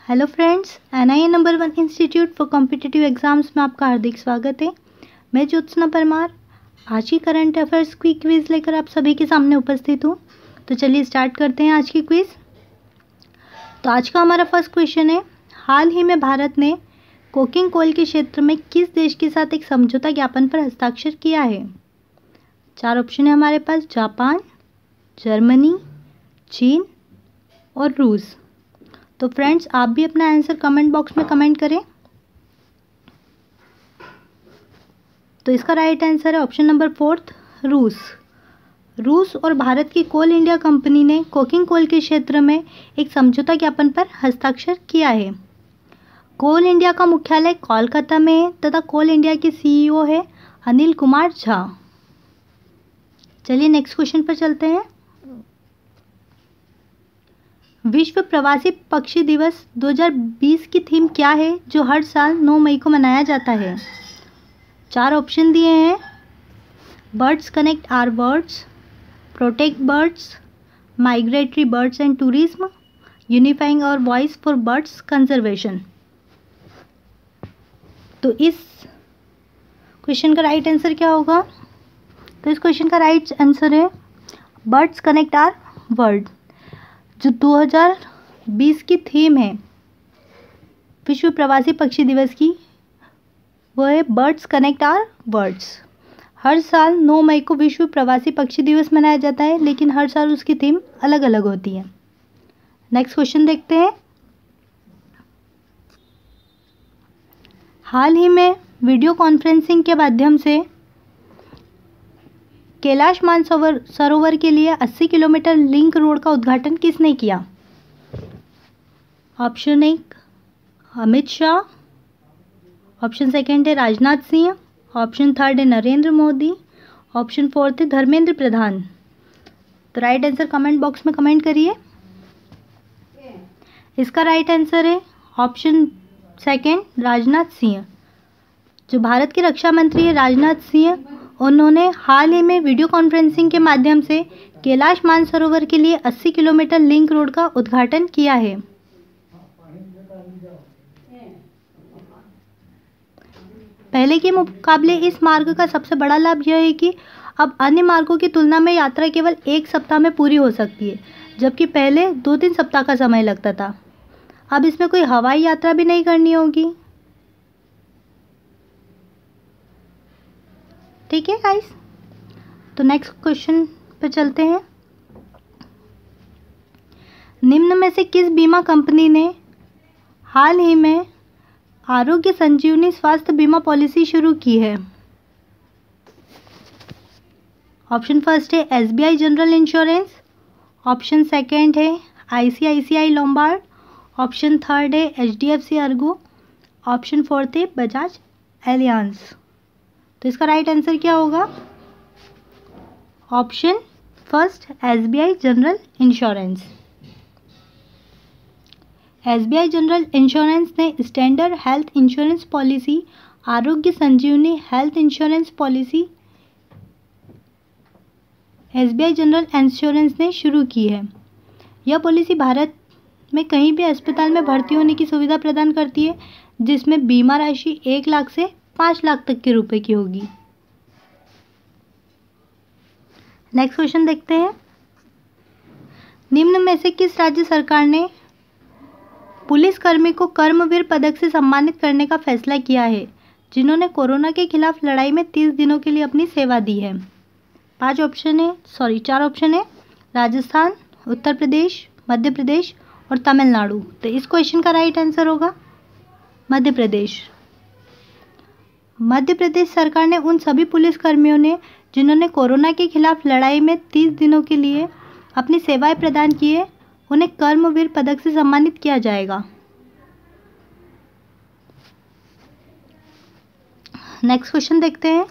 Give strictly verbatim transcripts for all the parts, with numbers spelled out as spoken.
Hello friends, N I A number one institute for competitive exams में आपका हार्दिक स्वागत है। मैं ज्योत्सना परमार आज की करंट अफेयर्स की क्विज़ लेकर आप सभी के सामने उपस्थित हूँ। तो चलिए स्टार्ट करते हैं आज की क्विज़। तो आज का हमारा फर्स्ट क्वेश्चन है, हाल ही में भारत ने कोकिंग कोल के क्षेत्र में किस देश के साथ एक समझौता ज्ञापन पर हस्ताक्षर किया है? चार ऑप्शन है हमारे पास, जापान, जर्मनी, चीन और रूस। तो फ्रेंड्स, आप भी अपना आंसर कमेंट बॉक्स में कमेंट करें। तो इसका राइट आंसर है ऑप्शन नंबर फोर्थ, रूस। रूस और भारत की कोल इंडिया कंपनी ने कोकिंग कोल के क्षेत्र में एक समझौता ज्ञापन पर हस्ताक्षर किया है। कोल इंडिया का मुख्यालय कोलकाता में है तथा कोल इंडिया के सी ई ओ है अनिल कुमार झा। चलिए नेक्स्ट क्वेश्चन पर चलते हैं। विश्व प्रवासी पक्षी दिवस दो हज़ार बीस की थीम क्या है जो हर साल नौ मई को मनाया जाता है? चार ऑप्शन दिए हैं, birds connect our birds, protect birds, migratory birds and tourism, unifying our voice for birds conservation. तो इस क्वेश्चन का राइट आंसर क्या होगा? तो इस क्वेश्चन का राइट आंसर है बर्ड्स कनेक्ट आवर वर्ल्ड। जो दो हज़ार बीस की थीम है विश्व प्रवासी पक्षी दिवस की, वो है बर्ड्स कनेक्ट आवर वर्ल्ड्स। हर साल नौ मई को विश्व प्रवासी पक्षी दिवस मनाया जाता है, लेकिन हर साल उसकी थीम अलग अलग होती है। नेक्स्ट क्वेश्चन देखते हैं। हाल ही में वीडियो कॉन्फ्रेंसिंग के माध्यम से कैलाश मानसरोवर सरोवर के लिए अस्सी किलोमीटर लिंक रोड का उद्घाटन किसने किया? ऑप्शन एक अमित शाह, ऑप्शन सेकंड है राजनाथ सिंह, ऑप्शन थर्ड है नरेंद्र मोदी, ऑप्शन फोर्थ है धर्मेंद्र प्रधान। तो राइट आंसर कमेंट बॉक्स में कमेंट करिए। इसका राइट आंसर है ऑप्शन सेकंड राजनाथ सिंह। जो भारत के रक्षा मंत्री है राजनाथ सिंह, उन्होंने हाल ही में वीडियो कॉन्फ्रेंसिंग के माध्यम से कैलाश मानसरोवर के लिए अस्सी किलोमीटर लिंक रोड का उद्घाटन किया है। पहले के मुकाबले इस मार्ग का सबसे बड़ा लाभ यह है कि अब अन्य मार्गों की तुलना में यात्रा केवल एक सप्ताह में पूरी हो सकती है, जबकि पहले दो तीन सप्ताह का समय लगता था। अब इसमें कोई हवाई यात्रा भी नहीं करनी होगी। ठीक है गाइस, तो नेक्स्ट क्वेश्चन पे चलते हैं। निम्न में से किस बीमा कंपनी ने हाल ही में आरोग्य संजीवनी स्वास्थ्य बीमा पॉलिसी शुरू की है? ऑप्शन फर्स्ट है S B I general insurance, option second है I C I C I Lombard, option third है H D F C Ergo, option fourth है बजाज एलियांस। तो इसका राइट आंसर क्या होगा? Option first S B I general insurance. S B I general insurance ने standard health insurance policy Arogya Sanjeevani health insurance policy S B I general insurance ने शुरू की है। यह पॉलिसी भारत में कहीं भी अस्पताल में भर्ती होने की सुविधा प्रदान करती है, जिसमें बीमा राशि एक लाख से पाँच लाख तक के रुपए की होगी। नेक्स्ट क्वेश्चन देखते हैं। निम्न में से किस राज्य सरकार ने पुलिस कर्मी को कर्मवीर पदक से सम्मानित करने का फैसला किया है, जिन्होंने कोरोना के खिलाफ लड़ाई में तीस दिनों के लिए अपनी सेवा दी है? पांच ऑप्शन है सॉरी चार ऑप्शन है, राजस्थान, उत्तर प्रदेश, मध्य प्रदेश और तमिलनाडु। तो इस क्वेश्चन का राइट आंसर होगा मध्य प्रदेश। मध्य प्रदेश सरकार ने उन सभी पुलिस कर्मियों ने जिन्होंने कोरोना के खिलाफ लड़ाई में तीस दिनों के लिए अपनी सेवाएं प्रदान की है, उन्हें कर्मवीर पदक से सम्मानित किया जाएगा। नेक्स्ट क्वेश्चन देखते हैं।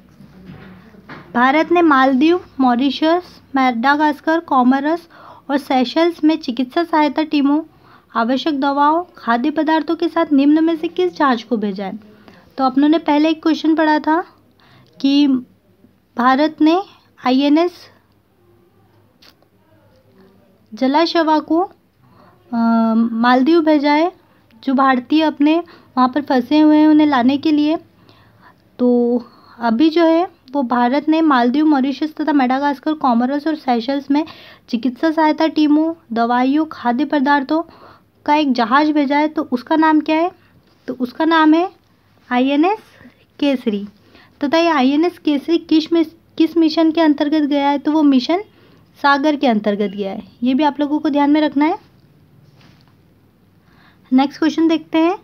भारत ने मालदीव, मॉरिशस, मेडागास्कर, कॉमोरस और सेशल्स में चिकित्सा सहायता टीमों, आवश्यक दवाओं, खाद्य पदार्थों के साथ निम्न में से किस जहाज को भेजा है? तो अपनों ने पहले एक क्वेश्चन पढ़ा था कि भारत ने आई एन एस जलाशवा को मालदीव भेजा है जो भारतीय अपने वहाँ पर फंसे हुए हैं उन्हें लाने के लिए। तो अभी जो है वो भारत ने मालदीव, मॉरिशस तथा मेडागास्कर, कॉमोरोस और सेशल्स में चिकित्सा सहायता टीमों, दवाइयों, खाद्य पदार्थों का एक जहाज भेजा है। तो उसका नाम क्या है? तो उसका नाम है आई एन एस केसरी। तथा ये आई एन एस केसरी किस मिस किस मिशन के अंतर्गत गया है? तो वो मिशन सागर के अंतर्गत गया है। ये भी आप लोगों को ध्यान में रखना है। नेक्स्ट क्वेश्चन देखते हैं।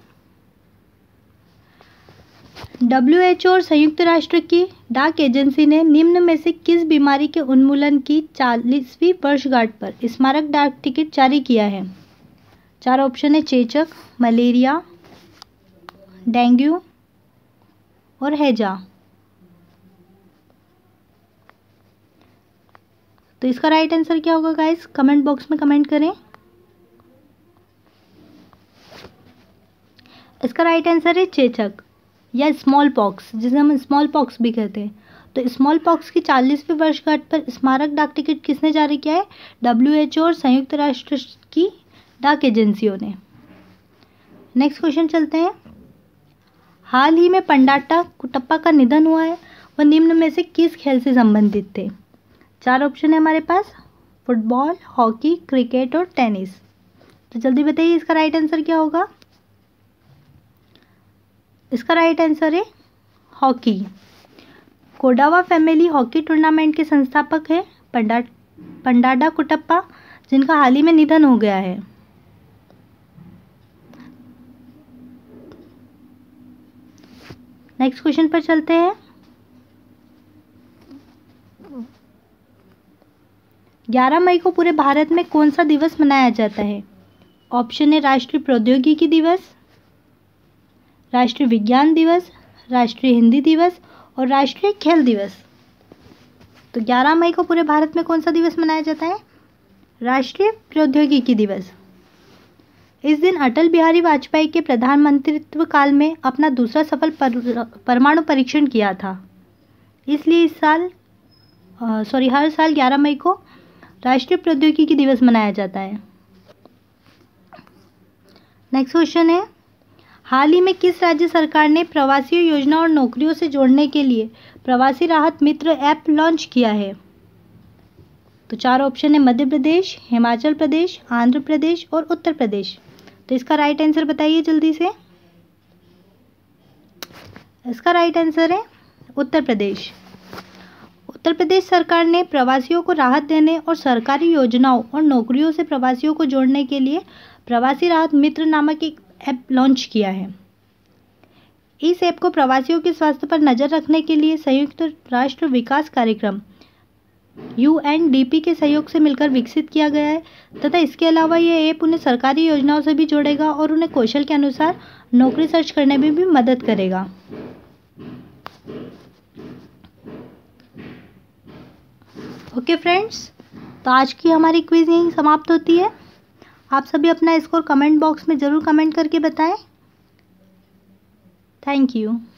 डब्ल्यू एच ओ और संयुक्त राष्ट्र की डाक एजेंसी ने निम्न में से किस बीमारी के उन्मूलन की चालीसवीं वर्षगांठ पर स्मारक डाक टिकट जारी किया है? चार ऑप्शन है, चेचक, मलेरिया, डेंगू और हैजा। तो इसका राइट आंसर क्या होगा गाइस? कमेंट बॉक्स में कमेंट करें। इसका राइट आंसर है चेचक या स्मॉल पॉक्स, जिसे हम स्मॉल पॉक्स भी कहते हैं। तो स्मॉल पॉक्स की चालीसवीं वर्षगांठ पर स्मारक डाक टिकट किसने जारी किया है? डब्ल्यू एच ओ और संयुक्त राष्ट्र की डाक एजेंसियों ने। नेक्स्ट क्वेश्चन चलते हैं। हाल ही में पंडाटा कुटप्पा का निधन हुआ है, वह निम्न में से किस खेल से संबंधित थे? चार ऑप्शन है हमारे पास, फुटबॉल, हॉकी, क्रिकेट और टेनिस। तो जल्दी बताइए इसका राइट आंसर क्या होगा? इसका राइट आंसर है hockey. Kodava family hockey tournament के संस्थापक है पंडा पंडाटा कुटप्पा, जिनका हाल ही में निधन हो गया है। नेक्स्ट क्वेश्चन पर चलते हैं। ग्यारह मई को पूरे भारत में कौन सा दिवस मनाया जाता है? ऑप्शन है, राष्ट्रीय प्रौद्योगिकी दिवस, राष्ट्रीय विज्ञान दिवस, राष्ट्रीय हिंदी दिवस और राष्ट्रीय खेल दिवस। तो ग्यारह मई को पूरे भारत में कौन सा दिवस मनाया जाता है? राष्ट्रीय प्रौद्योगिकी दिवस। इस दिन अटल बिहारी वाजपेयी के प्रधानमंत्रित्व काल में अपना दूसरा सफल पर, परमाणु परीक्षण किया था। इसलिए इस साल सॉरी हर साल ग्यारह मई को राष्ट्रीय प्रौद्योगिकी दिवस मनाया जाता है। नेक्स्ट क्वेश्चन है, हाल ही में किस राज्य सरकार ने प्रवासियों योजना और नौकरियों से जोड़ने के लिए प्रवासी राहत मित्र ऐप लॉन्च किया है? तो चार ऑप्शन है, मध्य प्रदेश, हिमाचल प्रदेश, आंध्र प्रदेश और उत्तर प्रदेश। तो इसका राइट आंसर बताइए जल्दी से। इसका राइट आंसर है उत्तर प्रदेश। उत्तर प्रदेश सरकार ने प्रवासियों को राहत देने और सरकारी योजनाओं और नौकरियों से प्रवासियों को जोड़ने के लिए प्रवासी राहत मित्र नामक एक ऐप लॉन्च किया है। इस ऐप को प्रवासियों के स्वास्थ्य पर नज़र रखने के लिए संयुक्त राष्ट्र विकास कार्यक्रम यू एन डी पी के सहयोग से मिलकर विकसित किया गया है तथा इसके अलावा यह ऐप उन्हें सरकारी योजनाओं से भी जोड़ेगा और उन्हें कौशल के अनुसार नौकरी सर्च करने में भी मदद करेगा। ओके फ्रेंड्स, तो आज की हमारी क्विज यहीं समाप्त होती है। आप सभी अपना स्कोर कमेंट बॉक्स में ज़रूर कमेंट करके बताएं। Thank you.